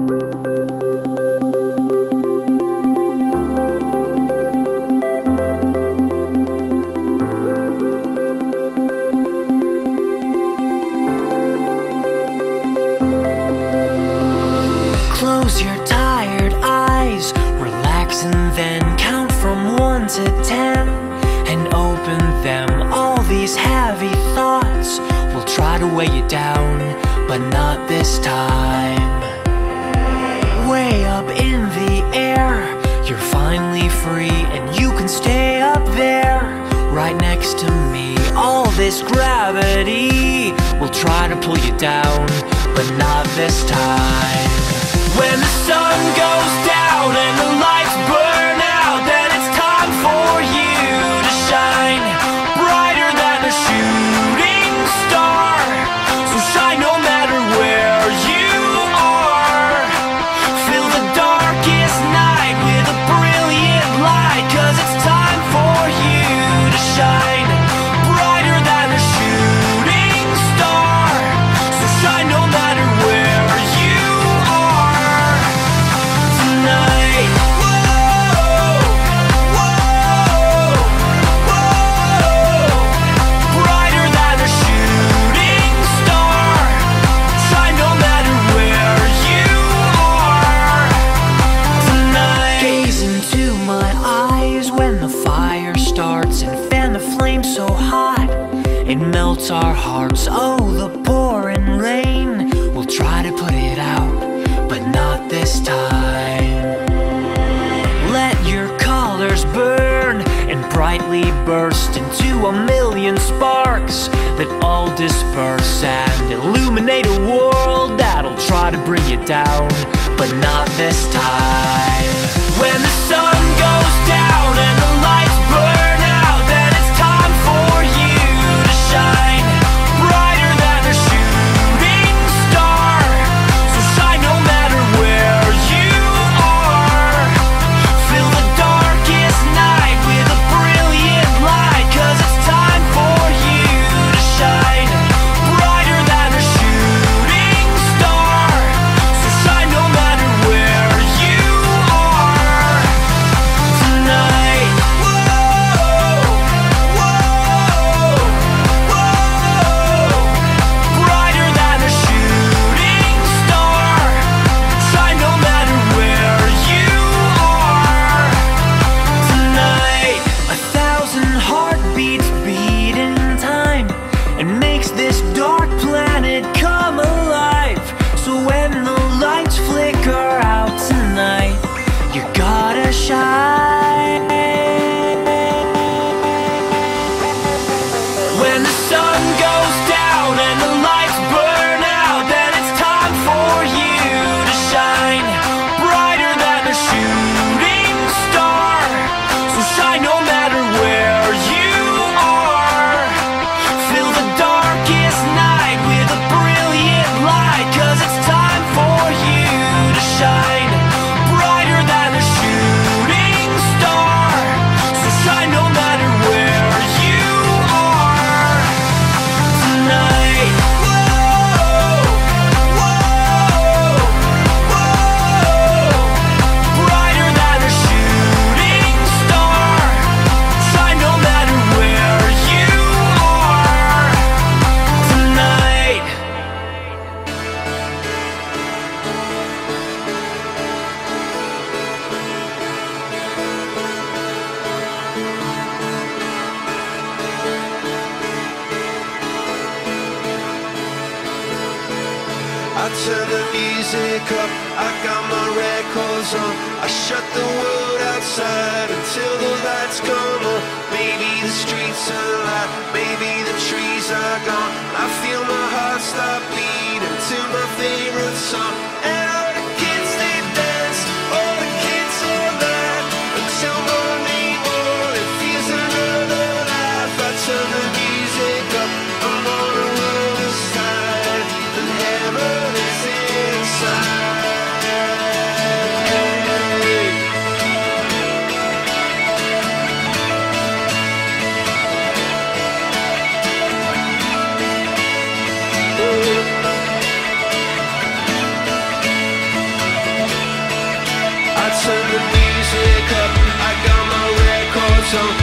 Close your tired eyes, relax and then count from 1 to 10 and open them. All these heavy thoughts will try to weigh you down, but not this time. Way up in the air, you're finally free and you can stay up there right next to me. All this gravity will try to pull you down, but not this time. When the sun goes down and the lights burn out, then it's time for you to shine brighter than a shooting star. So shine no matter where you are. Fill the darkest night with a brilliant light, 'cause it's time for you to shine brighter than a shooting star. So shine no matter where you are tonight. Whoa, whoa, whoa. Brighter than a shooting star. Shine no matter where you are tonight. Gaze into my eyes when the fire starts and fan the flame so hot it melts our hearts. Oh, the pouring rain will try to put it out, but not this time. Let your colors burn and brightly burst into a million sparks that all disperse and illuminate a world that'll try to bring you down, but not this time. When the sun goes down and the lights burn out, then it's time for you to shine brighter than a shooting star. So shine no matter where you are. Fill the darkest night with a brilliant light, 'cause it's time for you to shine brighter than a shooting star. So shine no matter where you are tonight. Whoa, whoa, whoa. Brighter than a shooting star. Shine no matter where you are tonight. 1,000 heartbeats beat in time and makes this dark planet come alive. So when the lights flicker out tonight, you gotta shine. When the sun goes down and the lights burn out, then it's time for you to shine brighter than a shooting star. So shine no matter where you are. Fill the darkest night with a brilliant light, 'cause it's time for you to shine brighter than a shooting star. So shine no matter where you are tonight. Whoa, whoa, whoa. Brighter than a shooting star. Shine no matter where you are tonight. I turn the music up, I got my records on. I shut the world outside until the lights come on. Maybe the streets are alive, maybe the trees are gone. I feel my heart stop beating to my favorite song. And all the kids, they dance, all the kids all night until morning, all it feels another life. I turn the music up, I'm on the other side, and heaven is inside. song.